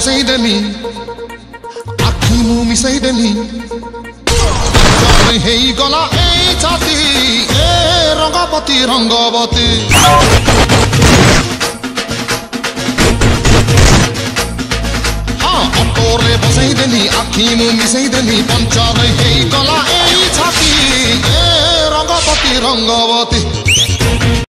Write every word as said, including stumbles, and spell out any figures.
बसई देली आखि मु मिसई देली हे गला ए छाती ए रंगपति रंगवती हाँ अटोरे बसई देली आखि मु मिसई देली पंचर हे गला ए छाती ए रंगपति रंगवती